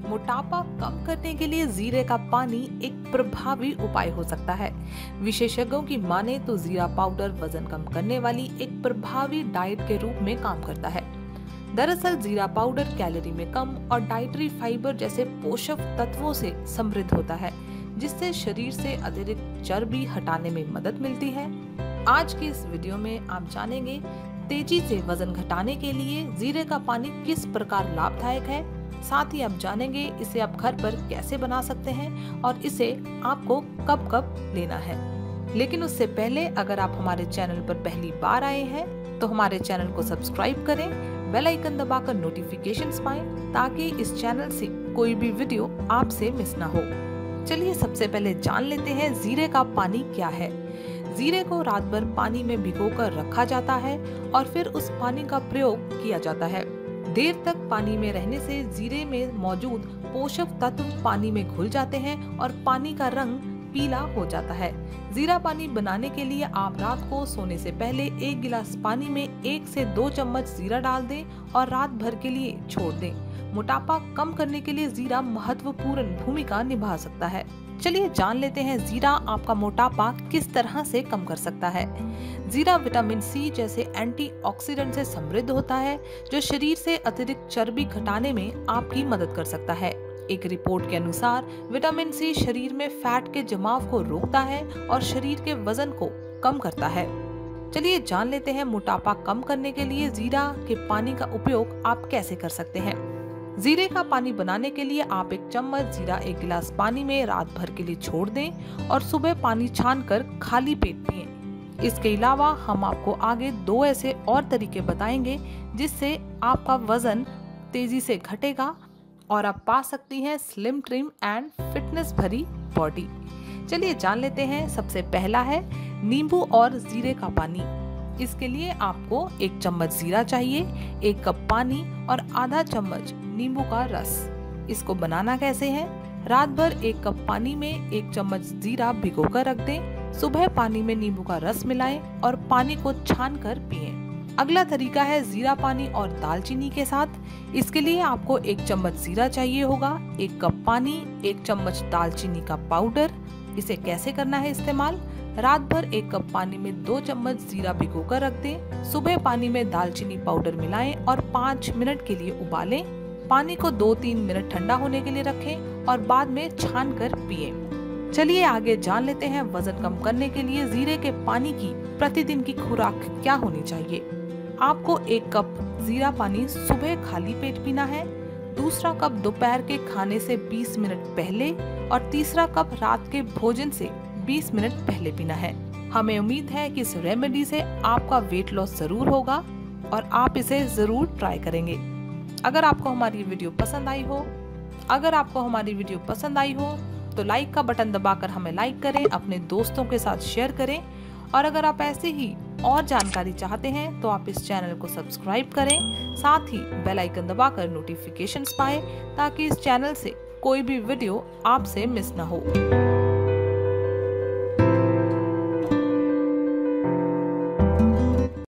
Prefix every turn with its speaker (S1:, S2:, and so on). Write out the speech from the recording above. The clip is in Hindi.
S1: मोटापा कम करने के लिए जीरे का पानी एक प्रभावी उपाय हो सकता है। विशेषज्ञों की माने तो जीरा पाउडर वजन कम करने वाली एक प्रभावी डाइट के रूप में काम करता है। दरअसल जीरा पाउडर कैलोरी में कम और डाइटरी फाइबर जैसे पोषक तत्वों से समृद्ध होता है, जिससे शरीर से अतिरिक्त चर्बी हटाने में मदद मिलती है। आज की इस वीडियो में आप जानेंगे तेजी से वजन घटाने के लिए जीरे का पानी किस प्रकार लाभदायक है। साथ ही आप जानेंगे इसे आप घर पर कैसे बना सकते हैं और इसे आपको कब कब लेना है। लेकिन उससे पहले अगर आप हमारे चैनल पर पहली बार आए हैं तो हमारे चैनल को सब्सक्राइब करें, बेल आइकन दबाकर नोटिफिकेशंस पाएं ताकि इस चैनल से कोई भी वीडियो आपसे मिस ना हो। चलिए सबसे पहले जान लेते हैं जीरे का पानी क्या है। जीरे को रात भर पानी में भिगोकर रखा जाता है और फिर उस पानी का प्रयोग किया जाता है। देर तक पानी में रहने से जीरे में मौजूद पोषक तत्व पानी में घुल जाते हैं और पानी का रंग पीला हो जाता है। जीरा पानी बनाने के लिए आप रात को सोने से पहले 1 गिलास पानी में 1 से 2 चम्मच जीरा डाल दें और रात भर के लिए छोड़ दें। मोटापा कम करने के लिए जीरा महत्वपूर्ण भूमिका निभा सकता है। चलिए जान लेते हैं जीरा आपका मोटापा किस तरह से कम कर सकता है। जीरा विटामिन सी जैसे एंटीऑक्सीडेंट से समृद्ध होता है, जो शरीर से अतिरिक्त चर्बी घटाने में आपकी मदद कर सकता है। एक रिपोर्ट के अनुसार विटामिन सी शरीर में फैट के जमाव को रोकता है और शरीर के वजन को कम करता है। चलिए जान लेते हैं मोटापा कम करने के लिए जीरा के पानी का उपयोग आप कैसे कर सकते हैं। जीरे का पानी बनाने के लिए आप 1 चम्मच जीरा 1 गिलास पानी में रात भर के लिए छोड़ दें और सुबह पानी छानकर खाली पेट पिएं। इसके अलावा हम आपको आगे 2 ऐसे और तरीके बताएंगे जिससे आपका वजन तेजी से घटेगा और आप पा सकती हैं स्लिम ट्रिम एंड फिटनेस भरी बॉडी। चलिए जान लेते हैं। सबसे पहला है नींबू और जीरे का पानी। इसके लिए आपको 1 चम्मच जीरा चाहिए, 1 कप पानी और आधा चम्मच नींबू का रस। इसको बनाना कैसे है? रात भर 1 कप पानी में 1 चम्मच जीरा भिगोकर रख दें। सुबह पानी में नींबू का रस मिलाएं और पानी को छानकर पिएं। अगला तरीका है जीरा पानी और दालचीनी के साथ। इसके लिए आपको 1 चम्मच जीरा चाहिए होगा, 1 कप पानी, 1 चम्मच दालचीनी का पाउडर। इसे कैसे करना है इस्तेमाल? रात भर 1 कप पानी में 2 चम्मच जीरा भिगोकर रख दें। सुबह पानी में दालचीनी पाउडर मिलाएं और 5 मिनट के लिए उबालें। पानी को 2-3 मिनट ठंडा होने के लिए रखें और बाद में छानकर पिएं। चलिए आगे जान लेते हैं वजन कम करने के लिए जीरे के पानी की प्रतिदिन की खुराक क्या होनी चाहिए। आपको 1 कप जीरा पानी सुबह खाली पेट पीना है, दूसरा कप दोपहर के खाने से 20 मिनट पहले और तीसरा कप रात के भोजन से 20 मिनट पहले पीना है। हमें उम्मीद है कि इस रेमेडी से आपका वेट लॉस जरूर होगा और आप इसे जरूर ट्राई करेंगे। अगर आपको हमारी वीडियो पसंद आई हो तो लाइक का बटन दबाकर हमें लाइक करें, अपने दोस्तों के साथ शेयर करें और अगर आप ऐसे ही और जानकारी चाहते हैं तो आप इस चैनल को सब्सक्राइब करें, साथ ही बेल आइकन दबाकर नोटिफिकेशंस पाएं ताकि इस चैनल से कोई भी वीडियो आपसे मिस ना हो।